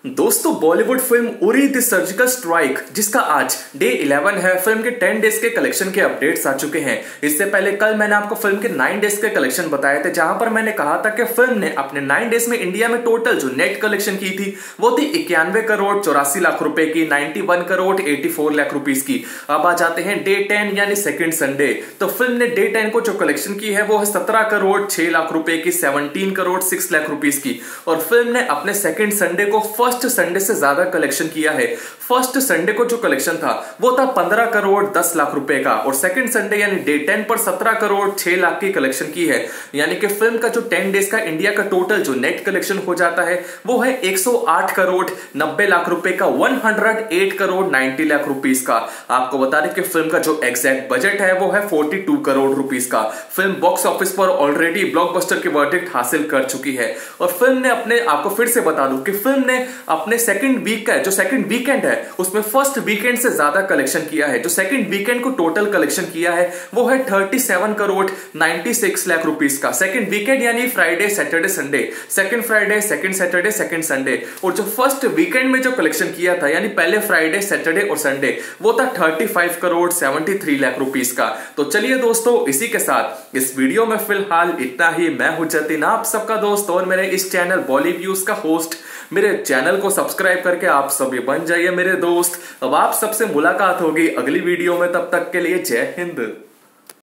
दोस्तों Bollywood film Uri the surgical strike जिसका आज डे 11 है, फिल्म के 10 डेज के कलेक्शन के अपडेट्स आ चुके हैं। इससे पहले कल मैंने आपको फिल्म के 9 डेज के कलेक्शन बताए थे, जहां पर मैंने कहा था कि फिल्म ने अपने 9 डेज में इंडिया में टोटल जो नेट कलेक्शन की थी वो थी 91 करोड़ 84 लाख रुपए की, 91 करोड़ 84 लाख रुपीज की। अब आ जाते हैं डे 10 यानी सेकेंड संडे। तो फिल्म ने डे 10 को जो कलेक्शन की है वो है 17 करोड़ 6 लाख रुपए की, 17 करोड़ 6 लाख रुपीज की। और फिल्म ने अपने सेकेंड संडे को फर्स्ट संडे से ज्यादा कलेक्शन किया है। फर्स्ट संडे को जो कलेक्शन था वो था 15 करोड़ 10 लाख रुपए का, और सेकंड संडे यानी डे 10 पर 17 करोड़ 6 लाख की कलेक्शन की है। यानी कि फिल्म का जो 10 डेज का इंडिया का टोटल जो नेट कलेक्शन हो जाता है वो है 108 करोड़ 90 लाख रुपए का, 108 करोड़ 90 लाख रुपीस का। आपको बता दें कि फिल्म का जो एग्जैक्ट बजट है वो है 42 करोड़ रुपीस का। फिल्म बॉक्स ऑफिस पर ऑलरेडी ब्लॉकबस्टर की वर्डिक्ट हासिल कर चुकी है। और फिल्म ने अपने, आपको फिर से बता दूं कि फिल्म ने अपने सेकंड वीक का जो सेकंड वीकेंड है उसमें फर्स्ट वीकेंड से ज्यादा कलेक्शन किया है। जो सेकंड वीकेंड को टोटल कलेक्शन किया है वो है 37 करोड़ 96 लाख रुपीस का। सेकंड वीकेंड यानी Friday Saturday Sunday, second Friday second Saturday second Sunday. और जो फर्स्ट वीकेंड में जो कलेक्शन किया था यानी पहले फ्राइडे सैटरडे और संडे वो था 35 करोड़ 73 लाख रुपीस का। तो चलिए दोस्तों, इसी के साथ इस वीडियो में फिलहाल इतना ही। मैं हूं जतिन, आप सबका दोस्त और मेरे इस चैनल बॉलीव्यूज का होस्ट। मेरे चैनल को सब्सक्राइब करके आप सभी बन जाइए मेरे दोस्त। अब आप सबसे मुलाकात होगी अगली वीडियो में, तब तक के लिए जय हिंद।